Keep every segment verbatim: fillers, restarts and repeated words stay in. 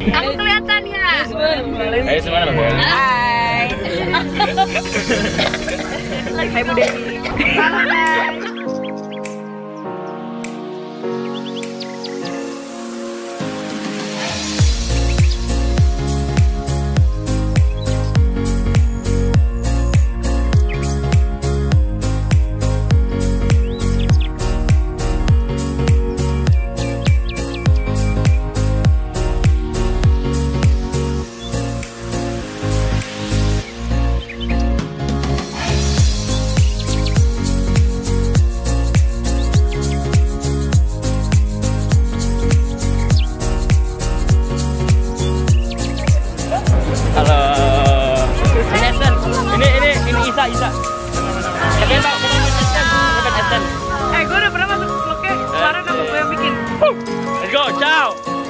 Aku kelihatan ya. Ayo semuanya loh. Hai. Hai Bu Dewi. Hai. Isa, Isa. Tapi Mbak, kita main Essen, kita main Essen. Eh, gue udah pernah masuk vlognya. Kemarin aku gue yang bikin. Let's go, ciao.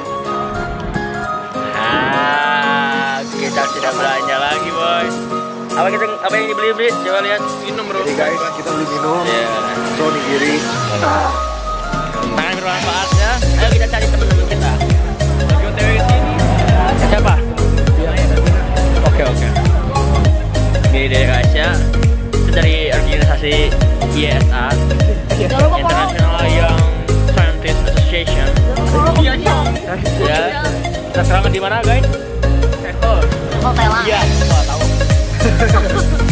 Ah, kita sudah belanja lagi, boy. Apa kita apa yang dibeli-beli? Coba lihat. Minum, bro. Jadi guys, kita beli minum. Yeah. So nigiri. Sangat bermanfaat ya. Ayo kita cari teman-teman kita. Lagi O T W ke sini. Siapa? Oke, oke. Ini dari Asia, itu dari organisasi I S A, International Young Scientist Association. Ya, kita sekarang di mana, guys? Hotel. Iya, tahu.